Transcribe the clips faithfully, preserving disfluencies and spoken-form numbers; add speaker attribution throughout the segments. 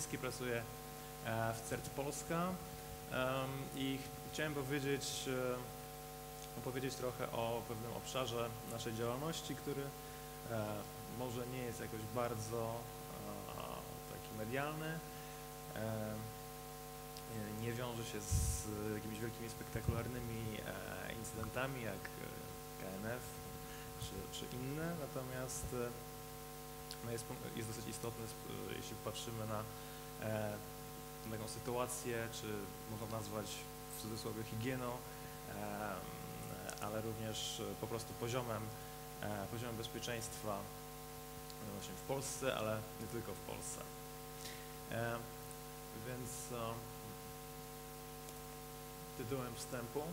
Speaker 1: Kamiński, pracuję w CERT Polska i chciałem powiedzieć, opowiedzieć trochę o pewnym obszarze naszej działalności, który może nie jest jakoś bardzo taki medialny, nie wiąże się z jakimiś wielkimi, spektakularnymi incydentami jak K N F czy, czy inne, natomiast jest, jest dosyć istotny, jeśli patrzymy na taką sytuację, czy można nazwać w cudzysłowie higieną, ale również po prostu poziomem, poziomem bezpieczeństwa właśnie w Polsce, ale nie tylko w Polsce. Więc tytułem wstępu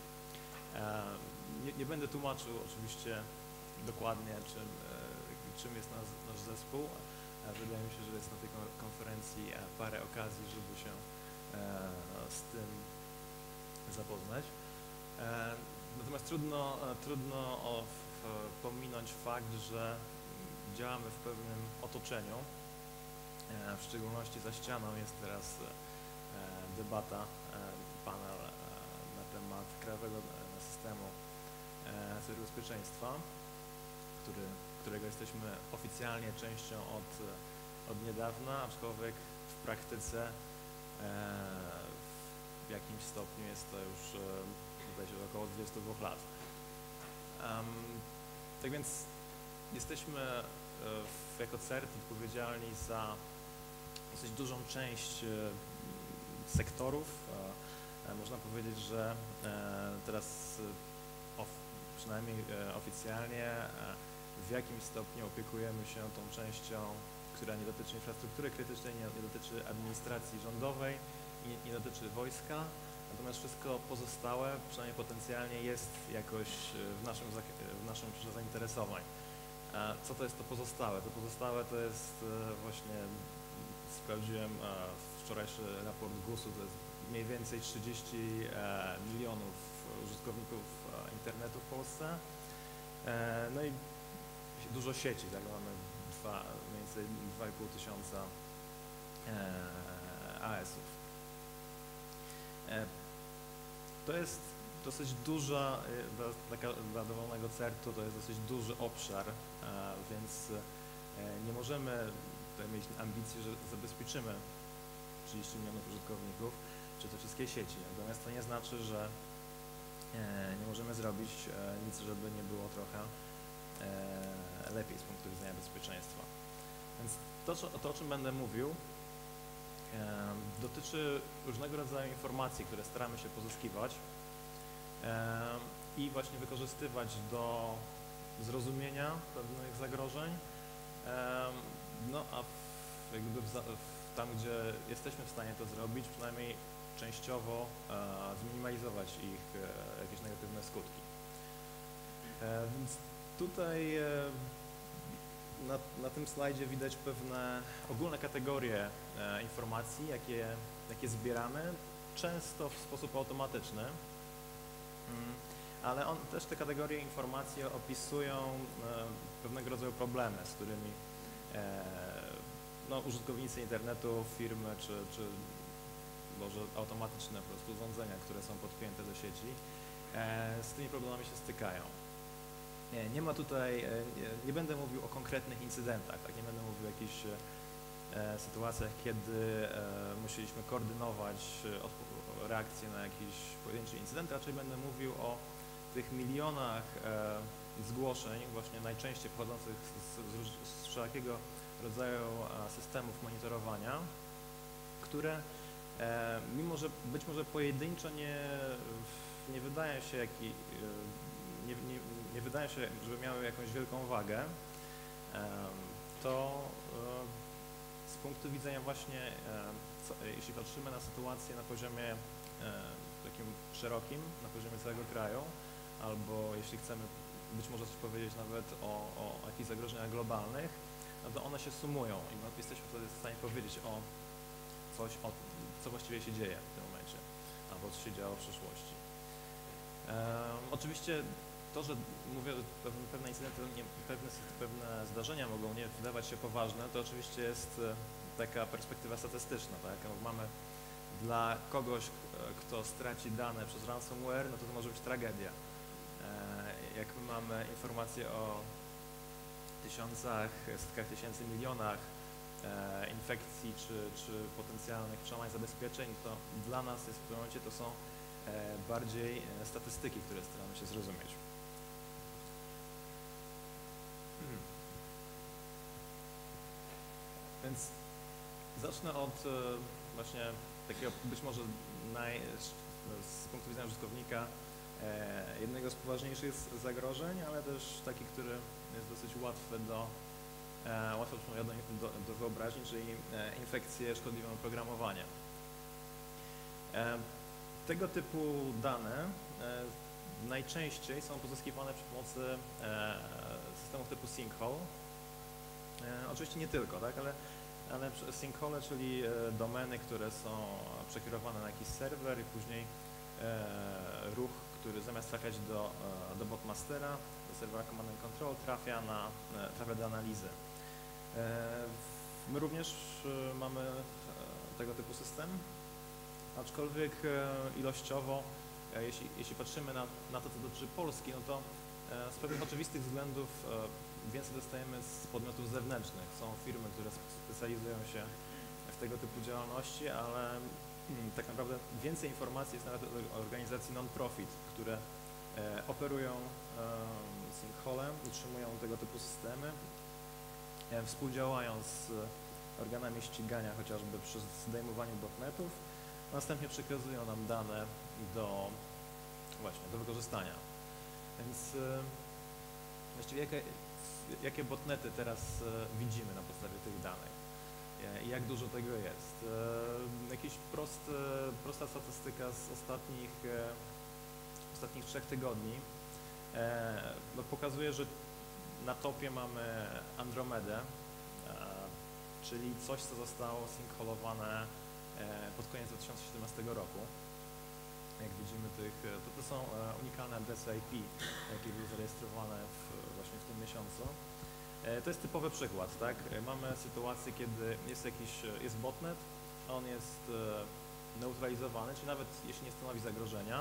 Speaker 1: nie, nie będę tłumaczył oczywiście dokładnie, czym, czym jest nasz, nasz zespół. Wydaje mi się, że jest na tej konferencji parę okazji, żeby się z tym zapoznać. Natomiast trudno, trudno pominąć fakt, że działamy w pewnym otoczeniu. W szczególności za ścianą jest teraz debata, panel na temat krajowego systemu cyberbezpieczeństwa, który, którego jesteśmy oficjalnie częścią od, od niedawna, aczkolwiek w praktyce w jakimś stopniu jest to już zdaje się około dwudziestu dwóch lat. Tak więc jesteśmy jako CERT odpowiedzialni za dosyć dużą część sektorów. Można powiedzieć, że teraz przynajmniej oficjalnie w jakimś stopniu opiekujemy się tą częścią, która nie dotyczy infrastruktury krytycznej, nie, nie dotyczy administracji rządowej i nie dotyczy wojska. Natomiast wszystko pozostałe, przynajmniej potencjalnie, jest jakoś w naszym, w naszym obszarze zainteresowań. Co to jest to pozostałe? To pozostałe to jest właśnie, sprawdziłem wczorajszy raport gusu, to jest mniej więcej trzydzieści milionów użytkowników internetu w Polsce. No i dużo sieci, tak, mamy dwa, mniej więcej dwa i pół tysiąca A S ów. To jest dosyć duża, dla, dla dowolnego certu to jest dosyć duży obszar, więc nie możemy tutaj mieć ambicji, że zabezpieczymy trzydzieści milionów użytkowników, czy te wszystkie sieci. Natomiast to nie znaczy, że nie możemy zrobić nic, żeby nie było trochę lepiej z punktu widzenia bezpieczeństwa. Więc to, to o czym będę mówił, dotyczy różnego rodzaju informacji, które staramy się pozyskiwać i właśnie wykorzystywać do zrozumienia pewnych zagrożeń, no a w, jakby w, w, tam, gdzie jesteśmy w stanie to zrobić, przynajmniej częściowo zminimalizować ich jakieś negatywne skutki. Więc tutaj na, na tym slajdzie widać pewne ogólne kategorie e, informacji, jakie, jakie zbieramy, często w sposób automatyczny, mm, ale on, też te kategorie informacji opisują e, pewnego rodzaju problemy, z którymi e, no, użytkownicy internetu, firmy czy, czy może automatyczne po prostu urządzenia, które są podpięte do sieci, e, z tymi problemami się stykają. Nie, nie ma tutaj, nie, nie będę mówił o konkretnych incydentach, tak? Nie będę mówił o jakichś e, sytuacjach, kiedy e, musieliśmy koordynować e, reakcję na jakiś pojedynczy incydent, raczej będę mówił o tych milionach e, zgłoszeń, właśnie najczęściej pochodzących z, z, z wszelkiego rodzaju e, systemów monitorowania, które e, mimo, że być może pojedynczo nie, nie wydają się jaki, e, Nie, nie, nie wydaje się, żeby miały jakąś wielką wagę, to z punktu widzenia właśnie, co, jeśli patrzymy na sytuację na poziomie takim szerokim, na poziomie całego kraju, albo jeśli chcemy być może coś powiedzieć nawet o, o jakichś zagrożeniach globalnych, no to one się sumują i jesteśmy wtedy w stanie powiedzieć o coś, o co właściwie się dzieje w tym momencie, albo co się działo w przeszłości. Um, oczywiście to, że mówię, że pewne incydenty, nie, pewne, pewne zdarzenia mogą nie wydawać się poważne, to oczywiście jest taka perspektywa statystyczna, tak? No, mamy dla kogoś, kto straci dane przez ransomware, no to to może być tragedia. Jak my mamy informacje o tysiącach, setkach tysięcy, milionach infekcji czy, czy potencjalnych przemań zabezpieczeń, to dla nas jest w tym momencie to są bardziej statystyki, które staramy się zrozumieć. Hmm. Więc zacznę od właśnie takiego być może naj, z punktu widzenia użytkownika jednego z poważniejszych zagrożeń, ale też taki, który jest dosyć łatwy do, łatwo do, do wyobraźni, czyli infekcje szkodliwym oprogramowaniem. Tego typu dane najczęściej są pozyskiwane przy pomocy systemów typu sinkhole. Oczywiście nie tylko, tak, ale, ale sinkhole, czyli domeny, które są przekierowane na jakiś serwer i później ruch, który zamiast trafiać do, do botmastera, do serwera command and control, trafia, na, trafia do analizy. My również mamy tego typu system, aczkolwiek ilościowo, jeśli, jeśli patrzymy na, na to, co dotyczy Polski, no to z pewnych oczywistych względów więcej dostajemy z podmiotów zewnętrznych. Są firmy, które specjalizują się w tego typu działalności, ale tak naprawdę więcej informacji jest nawet o organizacji non-profit, które operują sinkholem, utrzymują tego typu systemy, współdziałają z organami ścigania chociażby przy zdejmowaniu botnetów, następnie przekazują nam dane do właśnie do wykorzystania. Więc właściwie jakie, jakie botnety teraz widzimy na podstawie tych danych i jak dużo tego jest? Jakiś prosty, prosta statystyka z ostatnich, ostatnich trzech tygodni no, pokazuje, że na topie mamy Andromedę, czyli coś, co zostało sinkholowane pod koniec dwa tysiące siedemnastego roku. Jak widzimy, tych, to, to są unikalne adresy I P, jakie były zarejestrowane w, właśnie w tym miesiącu. To jest typowy przykład, tak? Mamy sytuację, kiedy jest jakiś jest botnet, on jest neutralizowany, czyli nawet jeśli nie stanowi zagrożenia,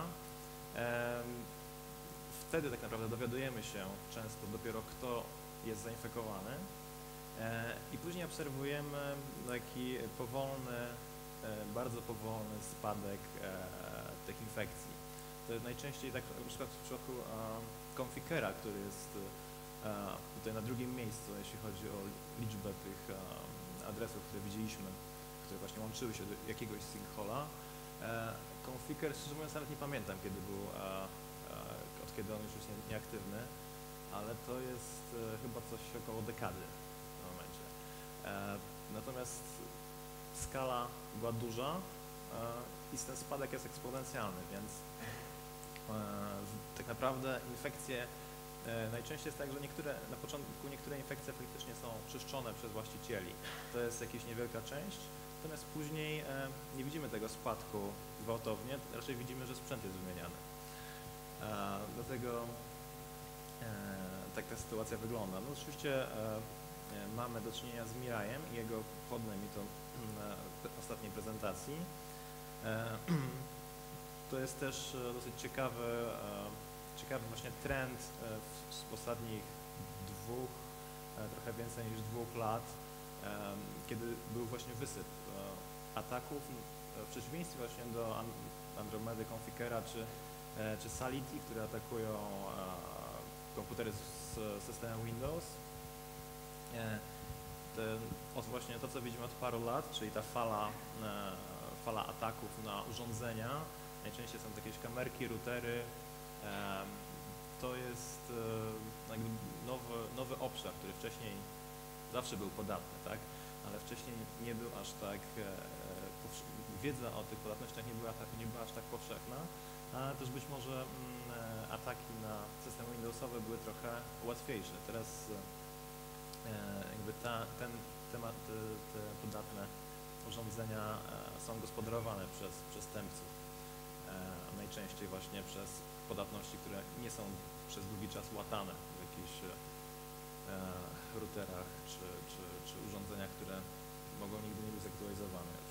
Speaker 1: wtedy tak naprawdę dowiadujemy się często dopiero, kto jest zainfekowany i później obserwujemy taki powolny, bardzo powolny spadek tych infekcji. To jest najczęściej tak na przykład w przypadku Confikera, który jest tutaj na drugim miejscu, jeśli chodzi o liczbę tych adresów, które widzieliśmy, które właśnie łączyły się do jakiegoś sinkhola. Confiker, szczerze mówiąc, nawet nie pamiętam, kiedy był, od kiedy on już jest nieaktywny, ale to jest chyba coś około dekady w tym momencie. Natomiast skala była duża i ten spadek jest eksponencjalny, więc tak naprawdę infekcje najczęściej jest tak, że niektóre, na początku niektóre infekcje faktycznie są czyszczone przez właścicieli. To jest jakaś niewielka część, natomiast później nie widzimy tego spadku gwałtownie, raczej widzimy, że sprzęt jest wymieniany. Dlatego tak ta sytuacja wygląda. No oczywiście mamy do czynienia z Mirajem i jego podnem i to na ostatniej prezentacji. To jest też dosyć ciekawy, ciekawy właśnie trend w ostatnich dwóch, trochę więcej niż dwóch lat, kiedy był właśnie wysyp ataków, w przeciwieństwie właśnie do Andromedy, Confikera czy, czy Sality, które atakują komputery z systemem Windows. Ten, od właśnie to, co widzimy od paru lat, czyli ta fala, fala ataków na urządzenia, najczęściej są to jakieś kamerki, routery, to jest jakby nowy, nowy obszar, który wcześniej zawsze był podatny, tak? Ale wcześniej nie był aż tak, wiedza o tych podatnościach nie była, tak, nie była aż tak powszechna, a też być może ataki na system Windowsowy były trochę łatwiejsze. Teraz jakby ta, ten temat, te, te podatne urządzenia są gospodarowane przez przestępców, najczęściej właśnie przez podatności, które nie są przez długi czas łatane w jakichś routerach czy, czy, czy urządzeniach, które mogą nigdy nie być zaktualizowane już.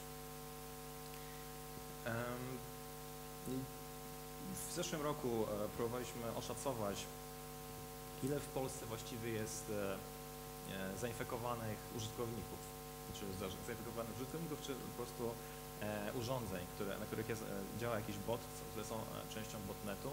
Speaker 1: W zeszłym roku próbowaliśmy oszacować, ile w Polsce właściwie jest zainfekowanych użytkowników, czy zainfekowanych użytkowników, czy po prostu urządzeń, które, na których jest, działa jakiś bot, które są częścią botnetu.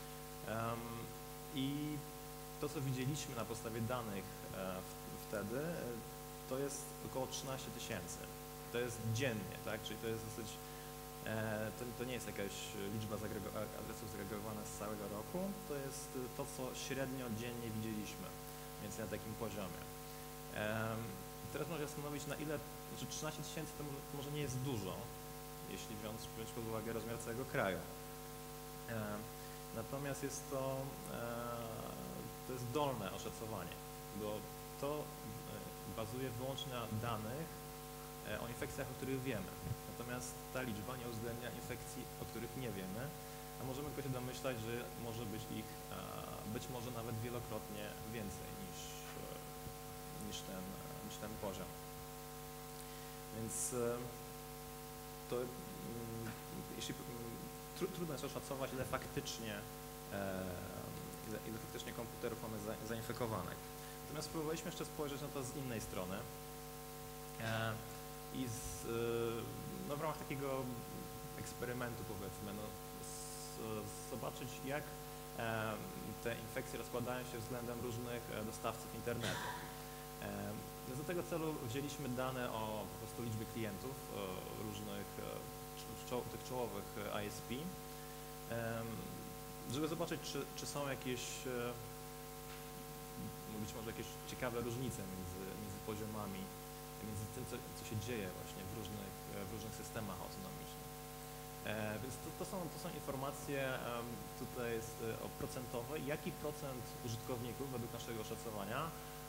Speaker 1: I to, co widzieliśmy na podstawie danych wtedy, to jest około trzynaście tysięcy. To jest dziennie, tak? Czyli to jest dosyć, to, to nie jest jakaś liczba adresów zagregowana z całego roku, to jest to, co średnio dziennie widzieliśmy, więc na takim poziomie. Teraz można się zastanowić, na ile, znaczy trzynaście tysięcy to może nie jest dużo, jeśli wziąć, wziąć pod uwagę rozmiar całego kraju. Natomiast jest to, to jest dolne oszacowanie, bo to bazuje wyłącznie na danych o infekcjach, o których wiemy. Natomiast ta liczba nie uwzględnia infekcji, o których nie wiemy, a możemy tylko się domyślać, że może być ich być może nawet wielokrotnie więcej niż, niż, ten, niż ten poziom. Więc to jeśli trudno jest oszacować, ile faktycznie, ile, ile faktycznie komputerów mamy za, zainfekowanych. Natomiast spróbowaliśmy jeszcze spojrzeć na to z innej strony i z, no w ramach takiego eksperymentu, powiedzmy, no, z, zobaczyć, jak te infekcje rozkładają się względem różnych dostawców internetu. Do tego celu wzięliśmy dane o po prostu liczbie klientów różnych tych czołowych I S P, żeby zobaczyć, czy, czy są jakieś, być może jakieś ciekawe różnice między, między poziomami, między tym, co, co się dzieje właśnie w różnych, w różnych systemach autonomicznych. Więc to, to, są, to są informacje, tutaj jest procentowe, jaki procent użytkowników według naszego oszacowania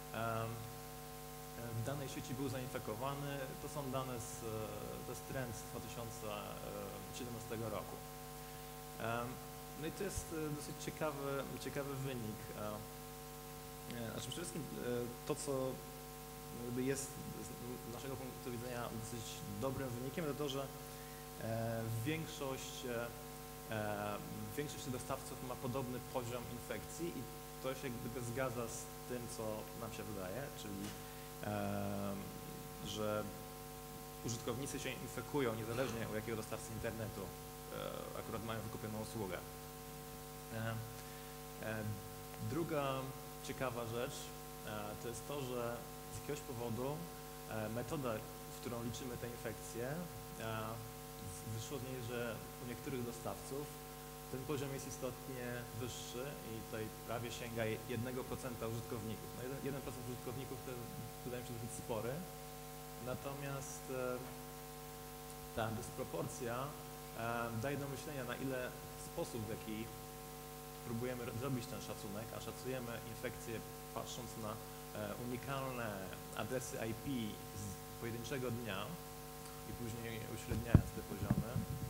Speaker 1: w danej sieci był zainfekowany. To są dane z, to jest trend z dwa tysiące siedemnastego roku. No i to jest dosyć ciekawy, ciekawy wynik. Znaczy przede wszystkim to, co jakby jest z naszego punktu widzenia dosyć dobrym wynikiem, to to, że większość, większość dostawców ma podobny poziom infekcji i to się jakby zgadza z tym, co nam się wydaje, czyli że użytkownicy się infekują niezależnie od jakiego dostawcy internetu akurat mają wykupioną usługę. Druga ciekawa rzecz to jest to, że z jakiegoś powodu metoda, w którą liczymy te infekcje, wyszło z niej, że u niektórych dostawców ten poziom jest istotnie wyższy i tutaj prawie sięga jednego procenta użytkowników. No jeden procent użytkowników to wydaje mi się dosyć spory, natomiast ta dysproporcja daje do myślenia, na ile sposób, w jaki próbujemy zrobić ten szacunek, a szacujemy infekcje patrząc na unikalne adresy I P z pojedynczego dnia i później uśredniając te poziomy,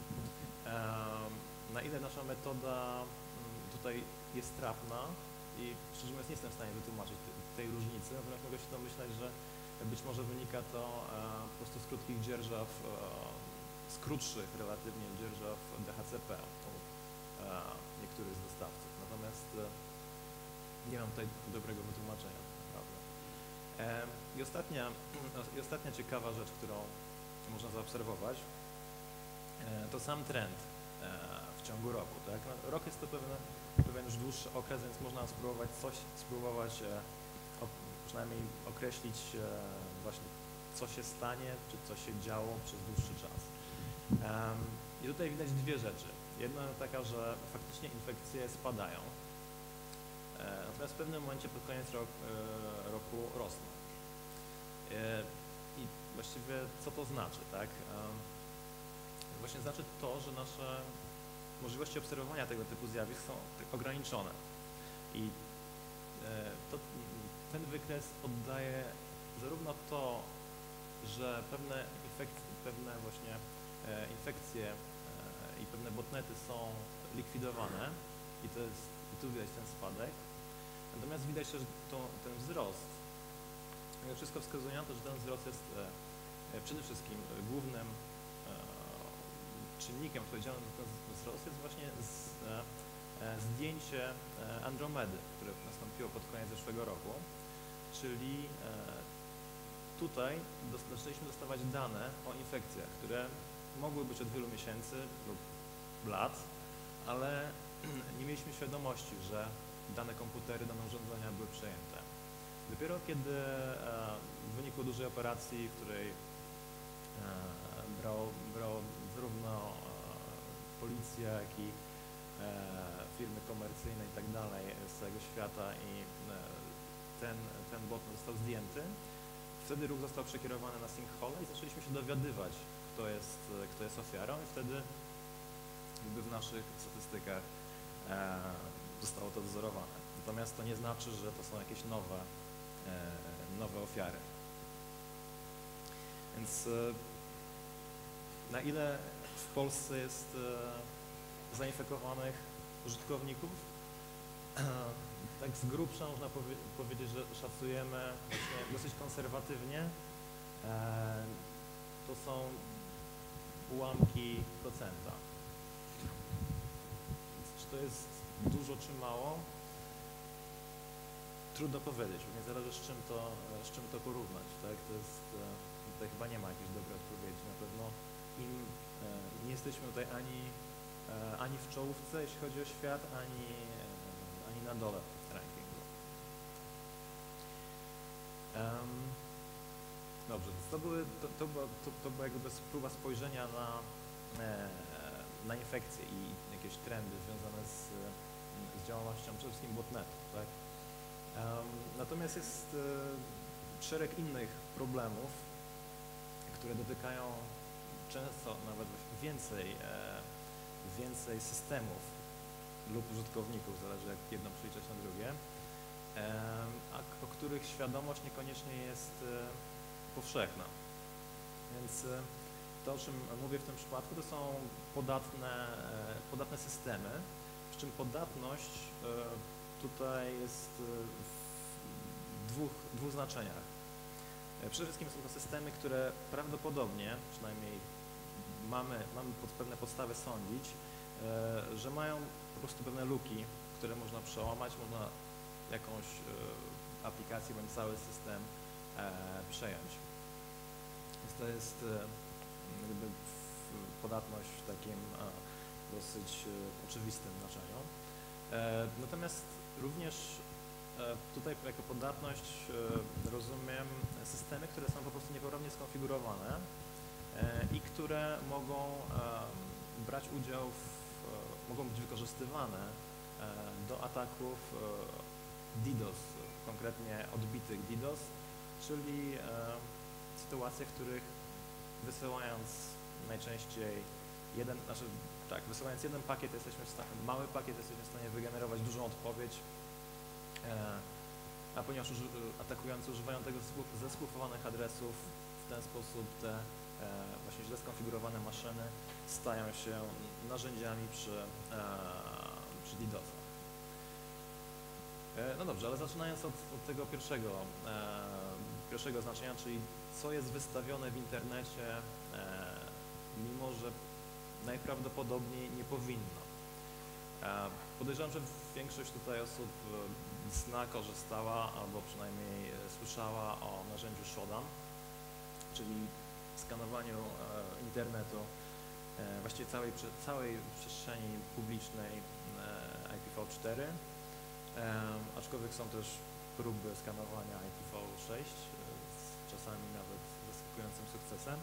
Speaker 1: na ile nasza metoda tutaj jest trafna i szczerze mówiąc nie jestem w stanie wytłumaczyć tej różnicy, natomiast mogę się domyślać, że być może wynika to po prostu z krótkich dzierżaw, z krótszych relatywnie dzierżaw D H C P u niektórych z dostawców. Natomiast nie mam tutaj dobrego wytłumaczenia, naprawdę. I ostatnia, i ostatnia ciekawa rzecz, którą można zaobserwować, to sam trend w ciągu roku. Tak? No, rok jest to pewne, pewien już dłuższy okres, więc można spróbować coś, spróbować o, przynajmniej określić właśnie, co się stanie, czy co się działo przez dłuższy czas. I tutaj widać dwie rzeczy. Jedna taka, że faktycznie infekcje spadają, natomiast w pewnym momencie pod koniec rok, roku rosną. I właściwie co to znaczy, tak? Właśnie znaczy to, że nasze możliwości obserwowania tego typu zjawisk są ograniczone. I to, ten wykres oddaje zarówno to, że pewne infekcje, pewne właśnie infekcje i pewne botnety są likwidowane i, to jest, i tu widać ten spadek, natomiast widać też to, ten wzrost. Wszystko wskazuje na to, że ten wzrost jest Przede wszystkim głównym czynnikiem odpowiedzialnym za ten wzrost jest właśnie z, zdjęcie Andromedy, które nastąpiło pod koniec zeszłego roku, czyli tutaj zaczęliśmy dostawać dane o infekcjach, które mogły być od wielu miesięcy lub lat, ale nie mieliśmy świadomości, że dane komputery, dane urządzenia były przejęte. Dopiero kiedy w wyniku dużej operacji, w której brało, brało zarówno policja, jak i firmy komercyjne i tak dalej z całego świata i ten, ten bot został zdjęty, wtedy ruch został przekierowany na sinkhole i zaczęliśmy się dowiadywać, kto jest, kto jest ofiarą i wtedy jakby w naszych statystykach e, zostało to wzorowane. Natomiast to nie znaczy, że to są jakieś nowe, e, nowe ofiary. Więc e, na ile w Polsce jest e, zainfekowanych użytkowników? E, tak z grubsza można powie powiedzieć, że szacujemy właśnie dosyć konserwatywnie. E, to są ułamki procenta. Więc czy to jest dużo, czy mało? Trudno powiedzieć, bo nie zależy z czym to, z czym to porównać, tak? To jest, tutaj chyba nie ma jakiejś dobrej odpowiedzi. Na pewno im nie jesteśmy tutaj ani, ani w czołówce, jeśli chodzi o świat, ani, ani na dole rankingu. Um, dobrze, to, były, to, to, była, to, to była jakby próba spojrzenia na, na infekcje i jakieś trendy związane z, z działalnością przede wszystkim botnetu, tak? Um, natomiast jest e, szereg innych problemów, które dotykają często nawet więcej, e, więcej systemów lub użytkowników, zależy jak jedno przeliczać na drugie, e, a o których świadomość niekoniecznie jest e, powszechna. Więc e, to, o czym mówię w tym przypadku, to są podatne, e, podatne systemy, przy czym podatność e, tutaj jest w dwóch, dwóch znaczeniach. Przede wszystkim są to systemy, które prawdopodobnie, przynajmniej mamy, mamy pod pewne podstawy sądzić, że mają po prostu pewne luki, które można przełamać, można jakąś aplikację bądź cały system przejąć. Więc to jest jakby podatność w takim dosyć oczywistym znaczeniu. Natomiast również tutaj jako podatność rozumiem systemy, które są po prostu niepoprawnie skonfigurowane i które mogą brać udział, w, mogą być wykorzystywane do ataków DDoS, konkretnie odbitych DDoS, czyli sytuacje, w których wysyłając najczęściej jeden, znaczy tak, wysyłając jeden pakiet jesteśmy w stanie, mały pakiet jesteśmy w stanie wygenerować dużą odpowiedź, a ponieważ uży, atakujący używają tego zespoofowanych adresów, w ten sposób te właśnie źle skonfigurowane maszyny stają się narzędziami przy, przy DDoSach. No dobrze, ale zaczynając od, od tego pierwszego, pierwszego znaczenia, czyli co jest wystawione w internecie, mimo że najprawdopodobniej nie powinno. Podejrzewam, że większość tutaj osób zna, korzystała albo przynajmniej słyszała o narzędziu Shodan, czyli skanowaniu internetu, właściwie całej, całej przestrzeni publicznej I P v cztery, aczkolwiek są też próby skanowania I P v sześć, z czasami nawet zaskakującym sukcesem.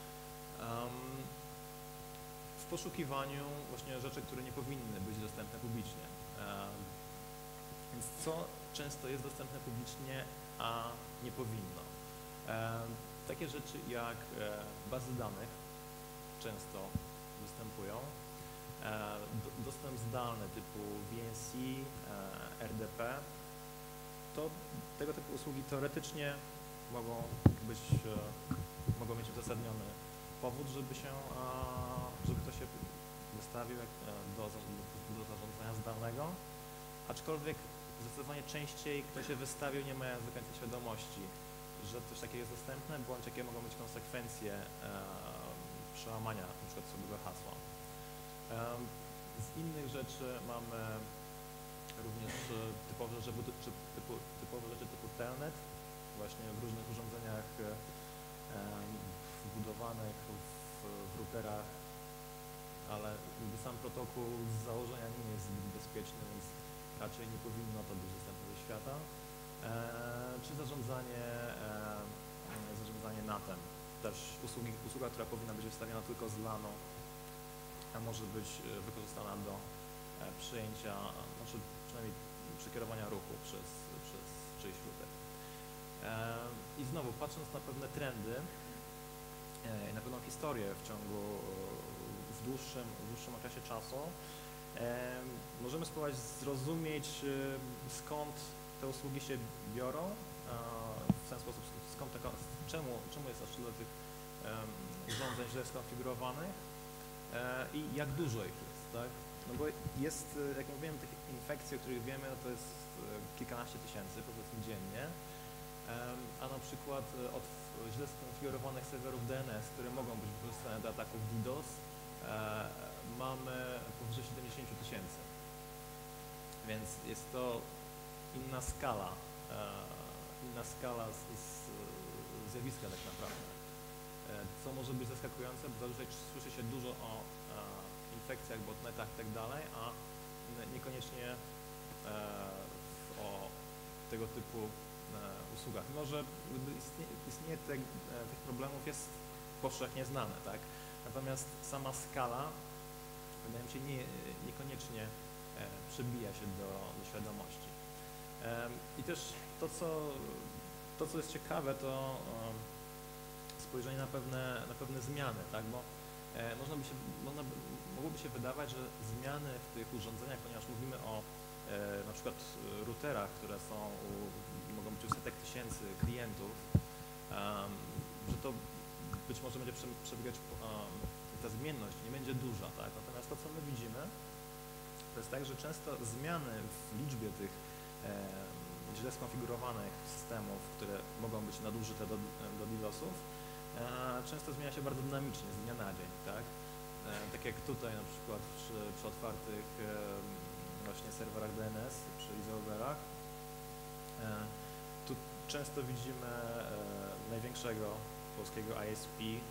Speaker 1: W poszukiwaniu właśnie rzeczy, które nie powinny być dostępne publicznie. Więc co często jest dostępne publicznie, a nie powinno? Takie rzeczy jak bazy danych często występują, dostęp zdalny typu V N C, R D P, to tego typu usługi teoretycznie mogą być, mogą mieć uzasadniony powód, żeby się, żeby to się wystawił do, do zarządzania zdalnego, aczkolwiek zdecydowanie częściej kto się wystawił, nie mając do końca świadomości, że coś takiego jest dostępne, bądź jakie mogą być konsekwencje e, przełamania na przykład sobie hasła. E, z innych rzeczy mamy również typowe rzeczy typu, typowe rzeczy typu telnet, właśnie w różnych urządzeniach e, wbudowanych w, w routerach, ale sam protokół z założenia nie jest zbyt bezpieczny, więc raczej nie powinno to być dostępne ze świata. E, czy zarządzanie, e, zarządzanie natem, też usługi, usługa, która powinna być wystawiona tylko z lanu, a może być wykorzystana do e, przyjęcia, znaczy przynajmniej przekierowania ruchu przez, przez czyjś router. E, I znowu, patrząc na pewne trendy e, i na pewną historię w ciągu w dłuższym, w dłuższym okresie czasu, e, możemy spróbować zrozumieć, e, skąd te usługi się biorą, e, w ten sposób, skąd taka, czemu, czemu jest aż tyle tych e, urządzeń źle skonfigurowanych e, i jak dużo ich jest, tak? No bo jest, jak mówiłem, tych infekcji, o których wiemy, to jest kilkanaście tysięcy, powiedzmy dziennie, a na przykład od źle skonfigurowanych serwerów D N S, które mogą być wykorzystane do ataków DDoS, mamy powyżej siedemdziesiąt tysięcy. Więc jest to inna skala, inna skala z, z zjawiska tak naprawdę. Co może być zaskakujące, bo zazwyczaj słyszy się dużo o infekcjach, botnetach i tak dalej, a niekoniecznie e, o tego typu e, usługach. Mimo że istnieje, istnieje te, e, tych problemów jest powszechnie znane, tak? Natomiast sama skala, wydaje mi się, nie, niekoniecznie e, przebija się do, do świadomości. E, I też to co, to, co jest ciekawe, to e, spojrzenie na pewne, na pewne zmiany, tak? Bo e, można by się, można by, mogłoby się wydawać, że zmiany w tych urządzeniach, ponieważ mówimy o e, na przykład routerach, które są, u, mogą być u setek tysięcy klientów, um, że to być może będzie przebiegać, um, ta zmienność nie będzie duża, tak? Natomiast to, co my widzimy, to jest tak, że często zmiany w liczbie tych e, źle skonfigurowanych systemów, które mogą być nadużyte do, do DDoSów, e, często zmienia się bardzo dynamicznie, z dnia na dzień, tak? Tak jak tutaj na przykład przy, przy otwartych e, właśnie serwerach D N S, przy resolverach, e, tu często widzimy e, największego polskiego I S P, e,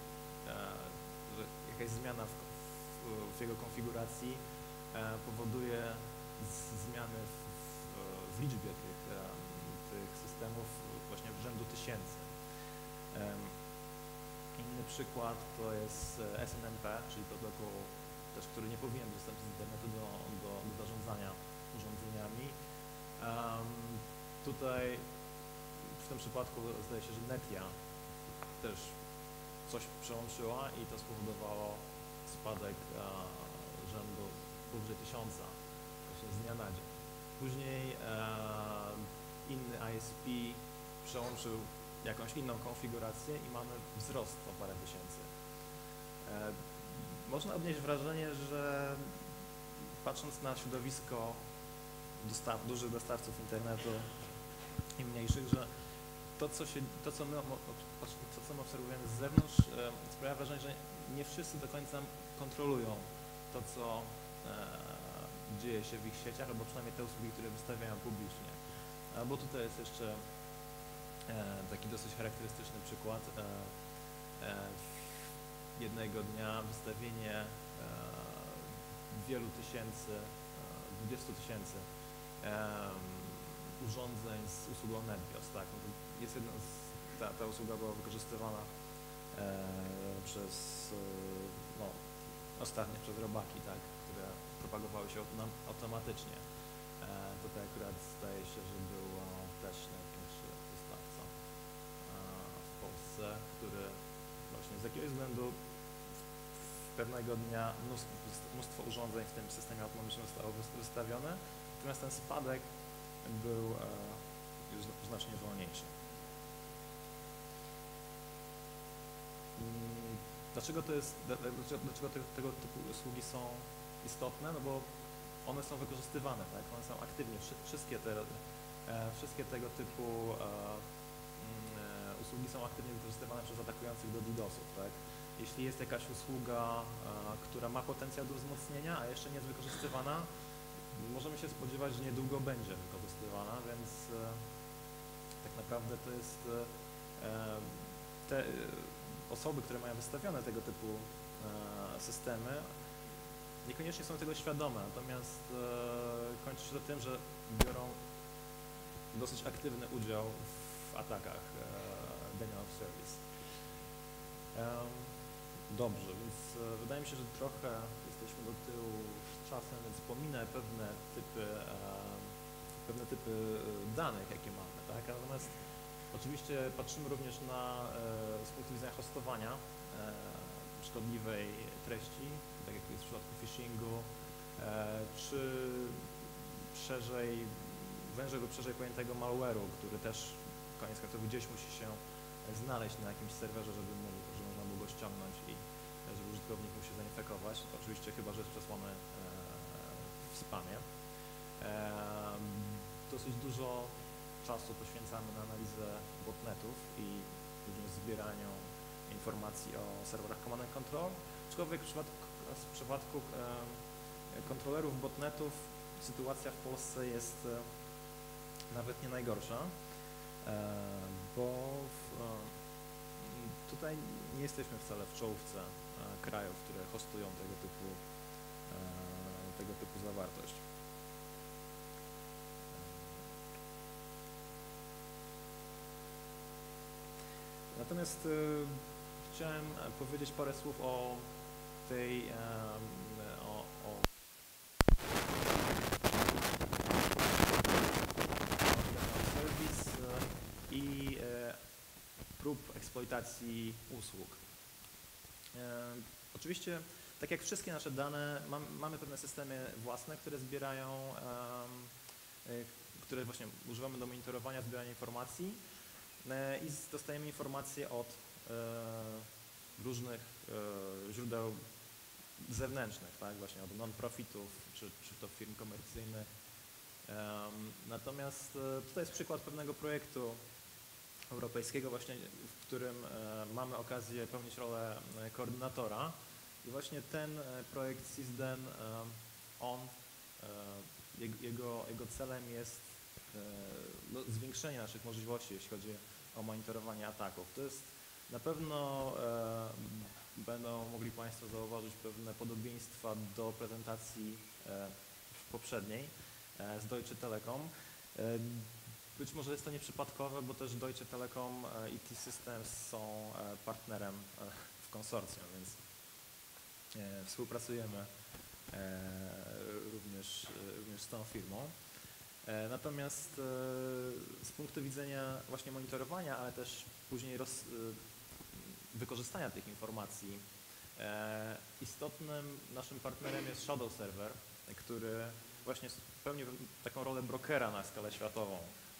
Speaker 1: że jakaś zmiana w, w, w jego konfiguracji e, powoduje z, zmiany w, w, w liczbie tych, e, tych systemów właśnie w rzędu tysięcy. E, Inny przykład to jest S N M P, czyli protokół też, który nie powinien być dostępny z internetu do, do, do zarządzania urządzeniami. Um, tutaj w tym przypadku zdaje się, że Netia też coś przełączyła i to spowodowało spadek a, rzędu powyżej tysiąca właśnie z dnia na dzień. Później a, inny I S P przełączył jakąś inną konfigurację i mamy wzrost o parę tysięcy. E, można odnieść wrażenie, że patrząc na środowisko dostaw, dużych dostawców internetu i mniejszych, że to, co, się, to, co, my, to, co my obserwujemy z zewnątrz, e, sprawia wrażenie, że nie wszyscy do końca kontrolują to, co e, dzieje się w ich sieciach, albo przynajmniej te usługi, które wystawiają publicznie. Albo tutaj jest jeszcze taki dosyć charakterystyczny przykład. Jednego dnia wystawienie wielu tysięcy, dwudziestu tysięcy urządzeń z usługą NetBIOS. Tak? Jest jedna z, ta, ta usługa była wykorzystywana przez, no, ostatnio przez robaki, tak? Które propagowały się automatycznie. Tutaj akurat zdaje się, że było też największy dostawca w Polsce, który właśnie z jakiegoś względu pewnego dnia mnóstwo, mnóstwo urządzeń w tym systemie automatycznym zostało wystawione, natomiast ten spadek był już znacznie wolniejszy. Dlaczego to jest, dlaczego, dlaczego tego typu usługi są istotne? No bo one są wykorzystywane, tak? One są aktywnie, wszystkie, te, wszystkie tego typu usługi są aktywnie wykorzystywane przez atakujących do DDoSów, tak? Jeśli jest jakaś usługa, e, która ma potencjał do wzmocnienia, a jeszcze nie jest wykorzystywana, możemy się spodziewać, że niedługo będzie wykorzystywana, więc e, tak naprawdę to jest e, te e, osoby, które mają wystawione tego typu e, systemy, niekoniecznie są tego świadome, natomiast e, kończy się to tym, że biorą dosyć aktywny udział w atakach e, denial of service. Um, dobrze, więc e, wydaje mi się, że trochę jesteśmy do tyłu z czasem, więc pominę pewne typy, e, pewne typy danych, jakie mamy, tak? Natomiast oczywiście patrzymy również na e, z punktu widzenia hostowania e, szkodliwej treści, tak jak jest w przypadku phishingu, e, czy szerzej, wężej lub szerzej pojętego malware'u, który też koniec końców gdzieś musi się znaleźć na jakimś serwerze, żeby, mógł, żeby można było go ściągnąć i żeby użytkownik mógł się zainfekować. To oczywiście chyba, że jest przesłany e, w spamie. E, dosyć dużo czasu poświęcamy na analizę botnetów i również zbieraniu informacji o serwerach command and control, aczkolwiek w przypadku, w przypadku e, kontrolerów botnetów sytuacja w Polsce jest e, nawet nie najgorsza, e, bo w, e, tutaj nie jesteśmy wcale w czołówce e, krajów, które hostują tego typu, e, tego typu zawartość. Natomiast y, chciałem powiedzieć parę słów o tej y, o, o serwis y, i y, prób eksploitacji usług. Y, oczywiście, tak jak wszystkie nasze dane, mam, mamy pewne systemy własne, które zbierają, y, y, które właśnie używamy do monitorowania, zbierania informacji. I dostajemy informacje od e, różnych e, źródeł zewnętrznych, tak, właśnie od non-profitów, czy, czy to firm komercyjnych. E, natomiast e, tutaj jest przykład pewnego projektu europejskiego właśnie, w którym e, mamy okazję pełnić rolę e, koordynatora i właśnie ten e, projekt SysDen, e, on, e, jego, jego celem jest no, zwiększenie naszych możliwości, jeśli chodzi o monitorowanie ataków. To jest na pewno e, będą mogli Państwo zauważyć pewne podobieństwa do prezentacji e, poprzedniej e, z Deutsche Telekom. E, być może jest to nieprzypadkowe, bo też Deutsche Telekom e, i T-Systems są e, partnerem e, w konsorcjum, więc e, współpracujemy e, również, e, również z tą firmą. Natomiast z punktu widzenia właśnie monitorowania, ale też później roz, wykorzystania tych informacji, istotnym naszym partnerem jest Shadow Server, który właśnie pełni taką rolę brokera na skalę światową,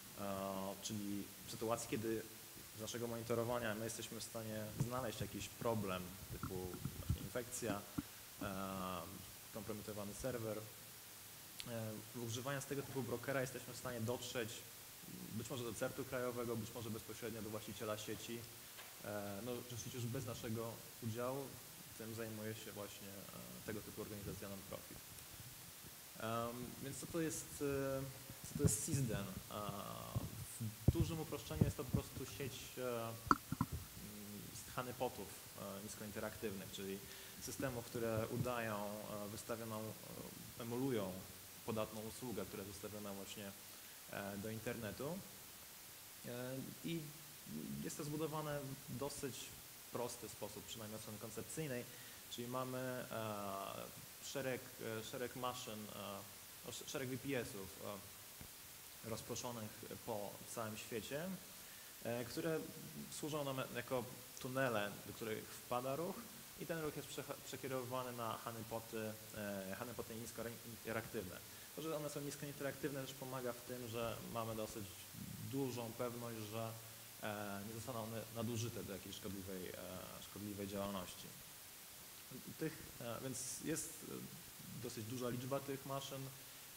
Speaker 1: czyli w sytuacji, kiedy z naszego monitorowania my jesteśmy w stanie znaleźć jakiś problem typu właśnie infekcja, kompromitowany serwer, używając tego typu brokera jesteśmy w stanie dotrzeć być może do certu krajowego, być może bezpośrednio do właściciela sieci. No rzeczywiście już bez naszego udziału, tym zajmuje się właśnie tego typu organizacja non-profit. Więc co to jest, co to jest SysDen? W dużym uproszczeniu jest to po prostu sieć z honeypotów niskointeraktywnych, czyli systemów, które udają wystawioną, emulują podatną usługę, która jest ustawiona właśnie do internetu i jest to zbudowane w dosyć prosty sposób, przynajmniej od strony koncepcyjnej, czyli mamy szereg, szereg maszyn, szereg V P S-ów rozproszonych po całym świecie, które służą nam jako tunele, do których wpada ruch i ten ruch jest przekierowany na honeypoty, honeypoty niskointeraktywne. To, że one są niskointeraktywne też pomaga w tym, że mamy dosyć dużą pewność, że nie zostaną one nadużyte do jakiejś szkodliwej, szkodliwej działalności. Tych, więc jest dosyć duża liczba tych maszyn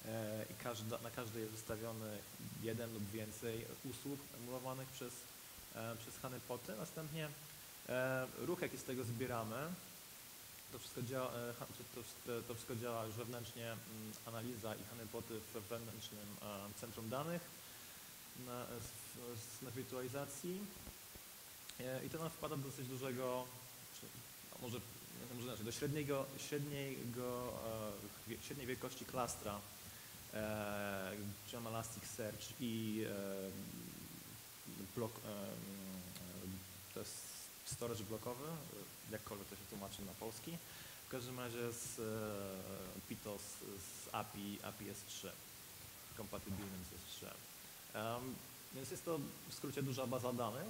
Speaker 1: i każda, na każdej jest wystawiony jeden lub więcej usług emulowanych przez e, przez honeypoty. Następnie e, ruch, jaki z tego zbieramy, to wszystko działa, e, ha- to, to, to wszystko działa już wewnętrznie, m, analiza i honeypoty w wewnętrznym e, centrum danych na, z, na wirtualizacji. E, I to nam wpada do dosyć dużego, czy, a może, nie, może inaczej, do średniego, średniego, e, wie- średniej wielkości klastra, e, czy mam Elasticsearch i e, blok, e, to jest storage blokowy, jakkolwiek to się tłumaczy na polski. W każdym razie z e, Pitos z A P I, A P I S trzy, kompatybilnym z S trzy. Um, więc jest to w skrócie duża baza danych,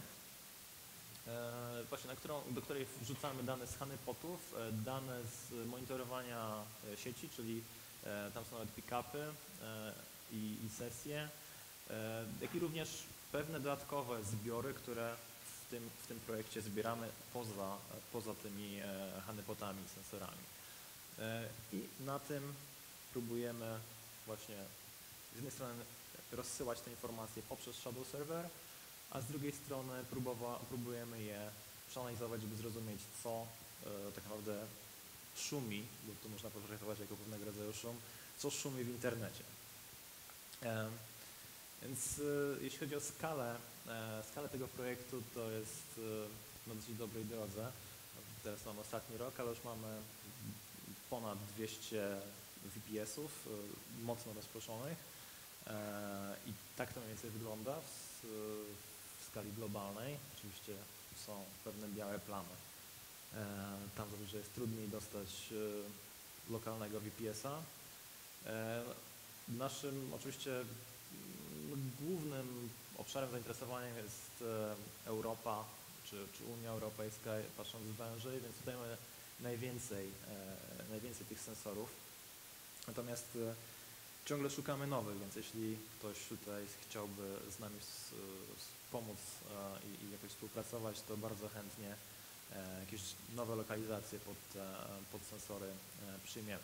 Speaker 1: e, właśnie na którą, do której wrzucamy dane z honeypotów, e, dane z monitorowania e, sieci, czyli e, tam są nawet pick-upy e, i, i sesje, e, jak i również pewne dodatkowe zbiory, które w tym, w tym projekcie zbieramy poza, poza tymi e, honeypotami, sensorami. E, I na tym próbujemy właśnie z jednej strony rozsyłać te informacje poprzez Shadow Server, a z drugiej strony próbowa, próbujemy je przeanalizować, żeby zrozumieć, co e, tak naprawdę szumi, bo to można potraktować jako pewnego rodzaju szum, co szumi w internecie. E, Więc e, jeśli chodzi o skalę, e, skalę tego projektu, to jest e, na dosyć dobrej drodze. Teraz mamy ostatni rok, ale już mamy ponad dwieście V P S-ów, e, mocno rozproszonych. E, I tak to mniej więcej wygląda w, w skali globalnej. Oczywiście są pewne białe plamy. E, Tam to, że jest trudniej dostać e, lokalnego V P S-a. E, Naszym oczywiście m, głównym obszarem zainteresowania jest e, Europa czy, czy Unia Europejska, patrząc wężej, więc tutaj mamy najwięcej, e, najwięcej tych sensorów. Natomiast e, ciągle szukamy nowych, więc jeśli ktoś tutaj chciałby z nami s, s, pomóc e, i, i jakoś współpracować, to bardzo chętnie e, jakieś nowe lokalizacje pod, e, pod sensory e, przyjmiemy.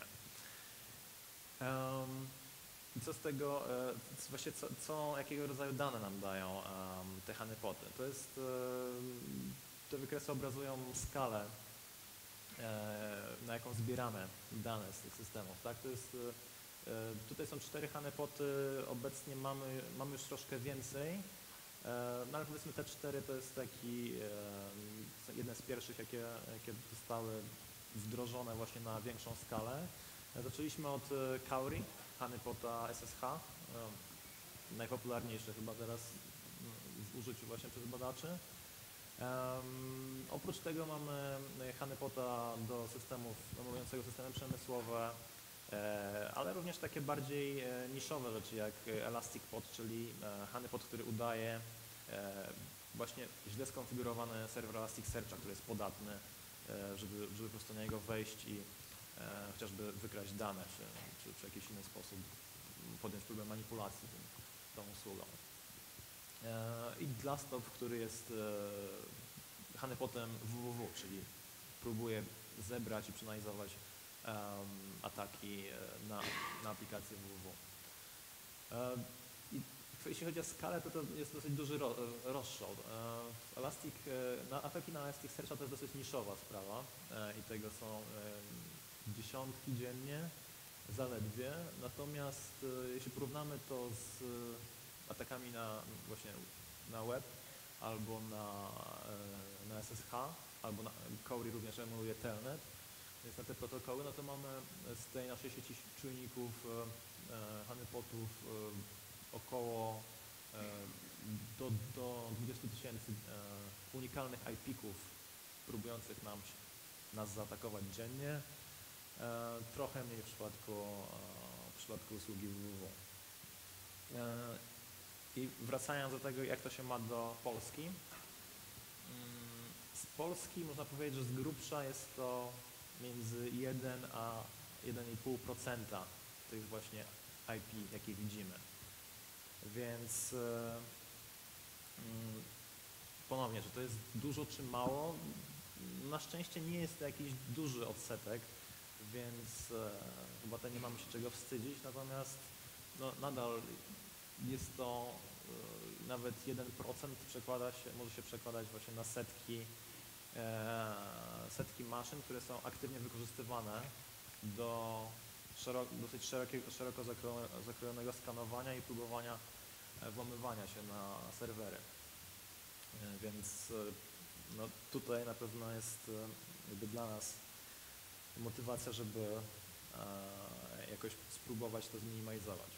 Speaker 1: Um, I co z tego, e, właśnie co, co, jakiego rodzaju dane nam dają um, te honeypoty? To jest, e, te wykresy obrazują skalę, e, na jaką zbieramy dane z tych systemów. Tak? To jest, e, tutaj są cztery honeypoty, obecnie mamy, mamy już troszkę więcej, e, no ale powiedzmy te cztery to jest taki e, jeden z pierwszych, jakie, jakie zostały wdrożone właśnie na większą skalę. Zaczęliśmy od Cowrie, honeypota S S H, najpopularniejszy chyba teraz w użyciu właśnie przez badaczy. Um, oprócz tego mamy honeypota do systemów emulującego systemy przemysłowe, e, ale również takie bardziej e, niszowe rzeczy jak Elastic Pod, czyli e, honeypot, który udaje e, właśnie źle skonfigurowany serwer Elasticsearcha, który jest podatny, e, żeby, żeby po prostu na niego wejść i e, chociażby wykraść dane, czy, czy, czy w jakiś inny sposób podjąć próbę manipulacji tym, tą usługą. E, I Glastop, który jest e, honeypotem www, czyli próbuje zebrać i przeanalizować um, ataki na, na aplikację www. E, I jeśli chodzi o skalę, to to jest dosyć duży ro, rozstrzał. E, Elastic, na, ataki na Elasticsearcha to jest dosyć niszowa sprawa e, i tego są e, dziesiątki dziennie, zaledwie. Natomiast e, jeśli porównamy to z atakami na właśnie na web albo na, e, na S S H, albo na Cowrie również emuluje Telnet, więc na te protokoły, no to mamy z tej naszej sieci czujników e, honeypotów e, około e, do, do dwudziestu tysięcy e, unikalnych I P-ków próbujących nam, nas zaatakować dziennie. E, trochę mniej w przypadku, e, w przypadku usługi www. E, I wracając do tego, jak to się ma do Polski. Z Polski można powiedzieć, że z grubsza jest to między jeden a jeden i pół procent tych właśnie I P, jakie widzimy. Więc ponownie, czy to jest dużo czy mało? Na szczęście nie jest to jakiś duży odsetek, więc chyba to nie mamy się czego wstydzić, natomiast no, nadal jest to y, nawet jeden procent przekłada się, może się przekładać właśnie na setki, e, setki maszyn, które są aktywnie wykorzystywane do szerok, dosyć szerokiego, szeroko zakro- zakrojonego skanowania i próbowania e, włamywania się na serwery. E, Więc e, no, tutaj na pewno jest e, jakby dla nas motywacja, żeby e, jakoś spróbować to zminimalizować.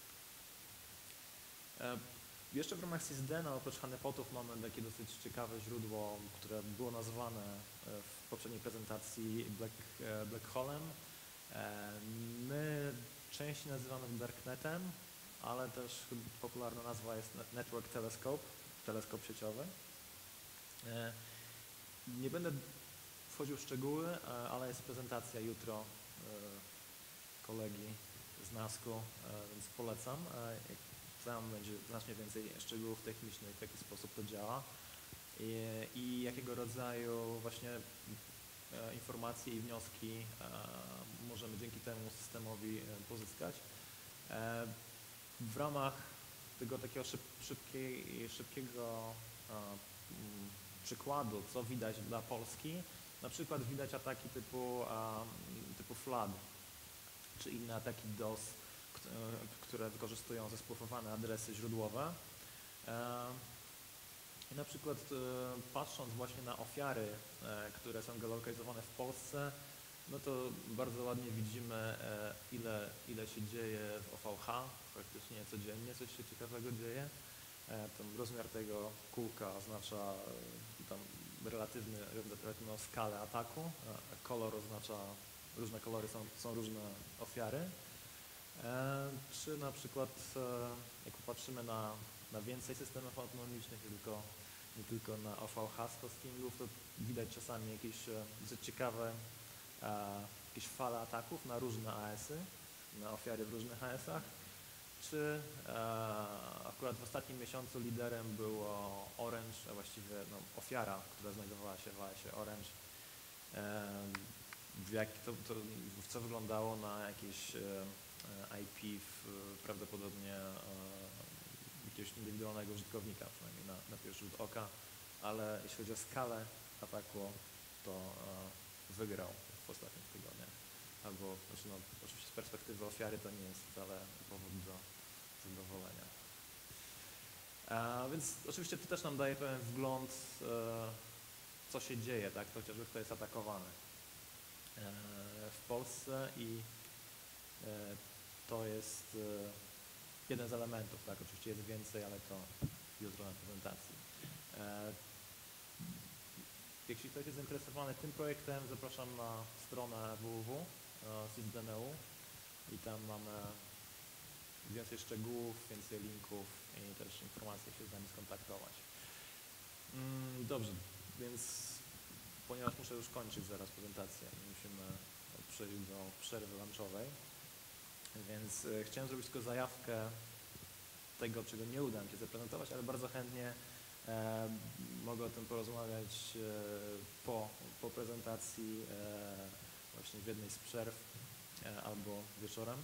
Speaker 1: E, Jeszcze w ramach Sysdena oprócz honeypotów mamy takie dosyć ciekawe źródło, które było nazwane e, w poprzedniej prezentacji Black, e, Black Holem. E, My częściej nazywamy to Darknetem, ale też popularna nazwa jest Network Telescope, teleskop sieciowy. E, Nie będę wchodził w szczegóły, e, ale jest prezentacja jutro e, kolegi z nasku, e, więc polecam. E, Tam będzie znacznie więcej szczegółów technicznych, w jaki sposób to działa i, i jakiego rodzaju właśnie e, informacje i wnioski e, możemy dzięki temu systemowi e, pozyskać. E, w ramach tego takiego szyb, szybkiej, szybkiego e, m, przykładu, co widać dla Polski, na przykład widać ataki typu, e, typu flood, czy inne ataki DOS, które wykorzystują zespółfowane adresy źródłowe. I na przykład patrząc właśnie na ofiary, które są geolokalizowane w Polsce, no to bardzo ładnie widzimy, ile, ile się dzieje w O V H, praktycznie codziennie coś się ciekawego dzieje. Ten rozmiar tego kółka oznacza tam relatywny, relatywną skalę ataku, a kolor oznacza, różne kolory są, są różne ofiary. E, czy na przykład e, jak popatrzymy na, na więcej systemów autonomicznych, nie tylko, nie tylko na O V H z hostingów, to widać czasami jakieś e, dosyć ciekawe e, jakieś fale ataków na różne A S y, na ofiary w różnych A S ach. Czy e, akurat w ostatnim miesiącu liderem było Orange, a właściwie no, ofiara, która znajdowała się w A S ie Orange. E, w jak, to, to, w co wyglądało na jakieś e, I P w, prawdopodobnie e, jakiegoś indywidualnego użytkownika, przynajmniej na, na pierwszy rzut oka, ale jeśli chodzi o skalę ataku, to e, wygrał w ostatnich tygodniach. Albo, znaczy no, oczywiście z perspektywy ofiary to nie jest wcale powód do zadowolenia. E, więc oczywiście to też nam daje pewien wgląd, e, co się dzieje, tak, to chociażby kto jest atakowany e, w Polsce i e, to jest e, jeden z elementów, tak, oczywiście jest więcej, ale to jutro na prezentacji. E, jeśli ktoś jest zainteresowany tym projektem, zapraszam na stronę w w w kropka sysden kropka e u i tam mamy więcej szczegółów, więcej linków i też informacji, jak się z nami skontaktować. Mm, dobrze, więc ponieważ muszę już kończyć zaraz prezentację, musimy przejść do przerwy lunchowej, więc e, chciałem zrobić tylko zajawkę tego, czego nie uda mi się zaprezentować, ale bardzo chętnie e, mogę o tym porozmawiać e, po, po prezentacji e, właśnie w jednej z przerw e, albo wieczorem.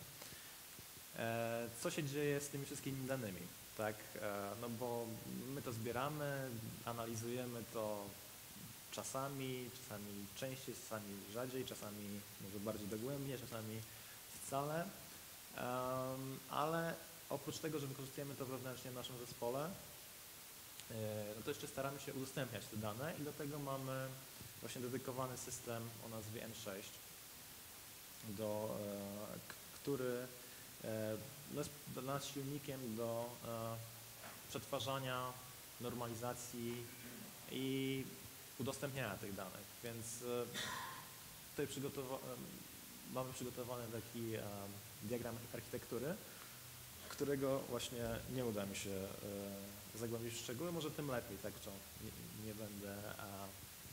Speaker 1: E, co się dzieje z tymi wszystkimi danymi, tak? E, no bo my to zbieramy, analizujemy to czasami, czasami częściej, czasami rzadziej, czasami może bardziej dogłębnie, czasami wcale, um, ale oprócz tego, że wykorzystujemy to wewnętrznie w naszym zespole, no to jeszcze staramy się udostępniać te dane i do tego mamy właśnie dedykowany system o nazwie N sześć, do, który no jest dla nas silnikiem do przetwarzania, normalizacji i udostępniania tych danych. Więc tutaj przygotowa mamy przygotowany taki diagram architektury, którego właśnie nie uda mi się e, zagłębić w szczegóły, może tym lepiej, tak co nie, nie będę a,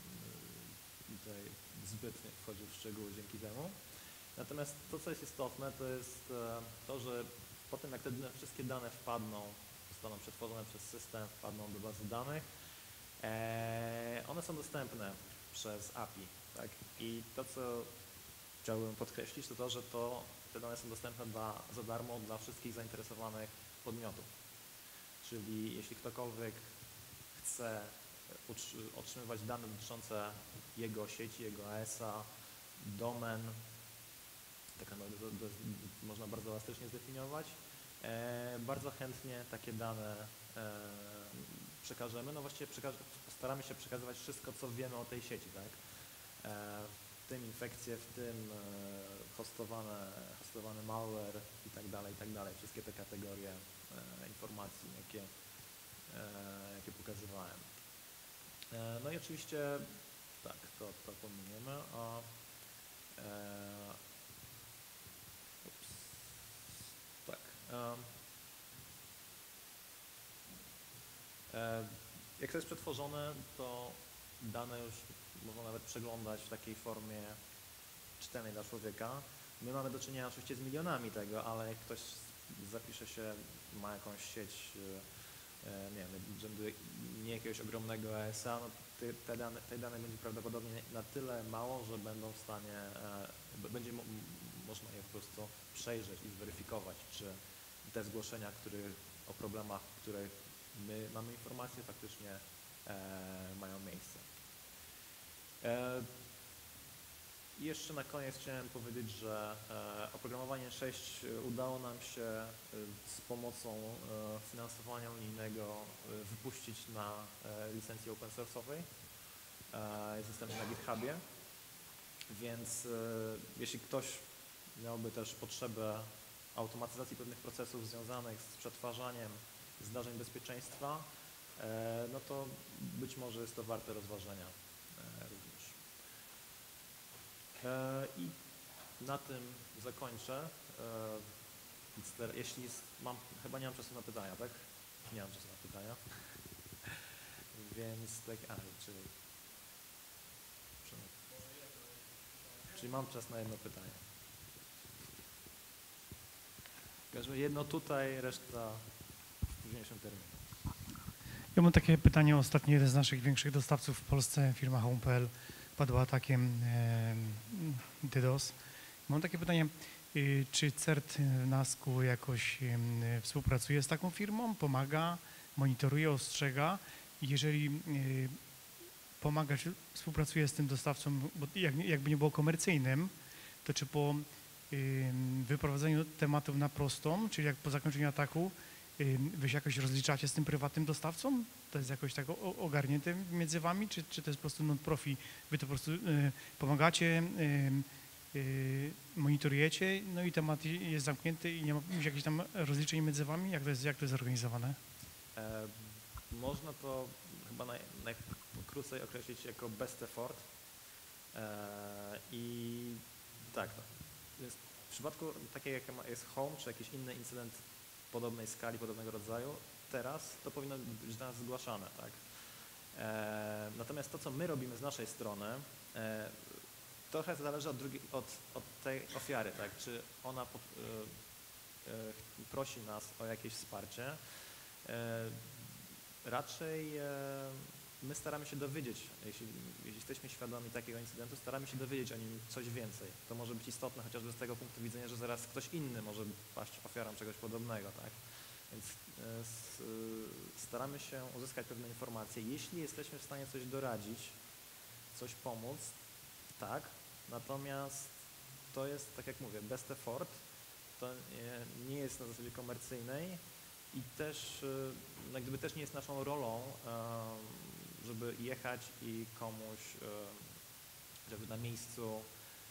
Speaker 1: tutaj zbytnio wchodził w szczegóły dzięki temu. Natomiast to, co jest istotne, to jest e, to, że po tym, jak te wszystkie dane wpadną, zostaną przetworzone przez system, wpadną do bazy danych, e, one są dostępne przez A P I. Tak? I to, co chciałbym podkreślić, to to, że to, te dane są dostępne dla, za darmo dla wszystkich zainteresowanych podmiotów. Czyli jeśli ktokolwiek chce otrzymywać dane dotyczące jego sieci, jego A S A, domen, tak naprawdę to, to jest, można bardzo elastycznie zdefiniować, e, bardzo chętnie takie dane e, przekażemy. No właściwie przekaż staramy się przekazywać wszystko, co wiemy o tej sieci, tak? E, w tym infekcje, w tym e, hostowane, hostowany malware i tak dalej, i tak dalej. Wszystkie te kategorie e, informacji, jakie, e, jakie pokazywałem. E, no i oczywiście tak, to, to pominiemy, a e, ups, tak. E, e, jak to jest przetworzone, to dane już można nawet przeglądać w takiej formie czytelnej dla człowieka. My mamy do czynienia oczywiście z milionami tego, ale jak ktoś zapisze się, ma jakąś sieć, nie wiem, rzędu nie jakiegoś ogromnego A S A, no te, te, dane, te dane będzie prawdopodobnie na tyle mało, że będą w stanie, będzie mo, można je po prostu przejrzeć i zweryfikować, czy te zgłoszenia, które, o problemach, o których my mamy informacje, faktycznie e, mają miejsce. E, I jeszcze na koniec chciałem powiedzieć, że e, oprogramowanie sześć udało nam się e, z pomocą e, finansowania unijnego e, wypuścić na e, licencji open source'owej. E, jest dostępny na GitHubie, więc e, jeśli ktoś miałby też potrzebę automatyzacji pewnych procesów związanych z przetwarzaniem zdarzeń bezpieczeństwa, e, no to być może jest to warte rozważenia e, również. I na tym zakończę. Jeśli mam, chyba nie mam czasu na pytania, tak? Nie mam czasu na pytania. Więc tak, a, czyli, czyli mam czas na jedno pytanie. Jedno tutaj, reszta w późniejszym terminie.
Speaker 2: Ja mam takie pytanie. Ostatnio jeden z naszych większych dostawców w Polsce, firma Home kropka p l, padł atakiem e, DDoS. Mam takie pytanie, y, czy CERT NASK-u jakoś y, współpracuje z taką firmą, pomaga, monitoruje, ostrzega? Jeżeli y, pomaga, czy współpracuje z tym dostawcą, bo jak, jakby nie było komercyjnym, to czy po y, wyprowadzeniu tematów na prostą, czyli jak po zakończeniu ataku, wy się jakoś rozliczacie z tym prywatnym dostawcą? To jest jakoś tak ogarnięte między wami, czy, czy to jest po prostu non-profi? Wy to po prostu y, pomagacie, y, y, monitorujecie, no i temat jest zamknięty i nie ma jakichś tam rozliczeń między wami? Jak to jest, jak to jest zorganizowane?
Speaker 1: E, można to chyba naj, najkrócej określić jako best effort. E, I tak, jest, w przypadku takiej jak jest Home, czy jakiś inny incydent podobnej skali, podobnego rodzaju, teraz to powinno być dla nas zgłaszane, tak? E, natomiast to, co my robimy z naszej strony, e, trochę zależy od, drugi, od, od tej ofiary, tak? Czy ona po, e, e, prosi nas o jakieś wsparcie. E, raczej e, my staramy się dowiedzieć, jeśli, jeśli jesteśmy świadomi takiego incydentu, staramy się dowiedzieć o nim coś więcej. To może być istotne chociażby z tego punktu widzenia, że zaraz ktoś inny może paść ofiarą czegoś podobnego, tak? Więc staramy się uzyskać pewne informacje. Jeśli jesteśmy w stanie coś doradzić, coś pomóc, tak, natomiast to jest, tak jak mówię, best effort, to nie jest na zasadzie komercyjnej i też, no gdyby też nie jest naszą rolą, żeby jechać i komuś, żeby na miejscu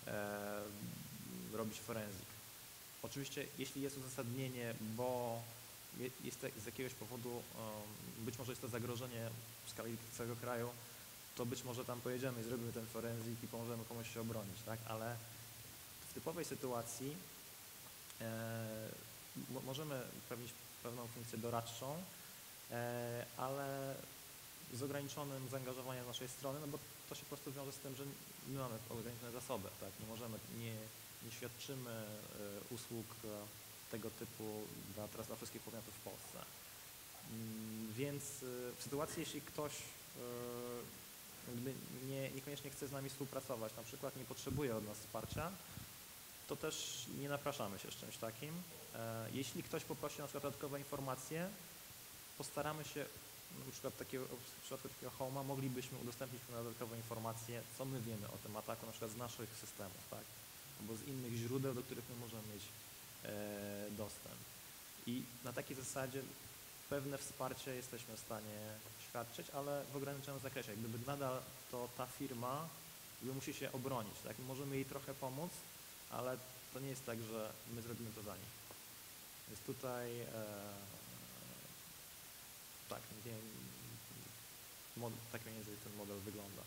Speaker 1: robić forenzyk. Oczywiście, jeśli jest uzasadnienie, bo jest z jakiegoś powodu, być może jest to zagrożenie w skali całego kraju, to być może tam pojedziemy i zrobimy ten forenzyk i pomożemy komuś się obronić, tak? Ale w typowej sytuacji e, możemy pełnić pewną funkcję doradczą, e, ale z ograniczonym zaangażowaniem z naszej strony, no bo to się po prostu wiąże z tym, że my mamy ograniczone zasoby, tak? Nie możemy, nie, nie świadczymy y, usług y, tego typu dla, teraz dla wszystkich podmiotów w Polsce. Mm, więc y, w sytuacji, jeśli ktoś y, gdyby nie, niekoniecznie chce z nami współpracować, na przykład nie potrzebuje od nas wsparcia, to też nie napraszamy się z czymś takim. E, jeśli ktoś poprosi na przykład dodatkowe informacje, postaramy się, na przykład takiego, w przypadku takiego Home'a moglibyśmy udostępnić pewne dodatkowe informacje, co my wiemy o tym ataku, na przykład z naszych systemów, tak? Albo z innych źródeł, do których my możemy mieć e, dostęp. I na takiej zasadzie pewne wsparcie jesteśmy w stanie świadczyć, ale w ograniczonym zakresie. Jak gdyby nadal to ta firma jakby musi się obronić, tak? Możemy jej trochę pomóc, ale to nie jest tak, że my zrobimy to za nich. Więc tutaj e, tak, nie wiem, mod, tak mniej więcej ten model wygląda.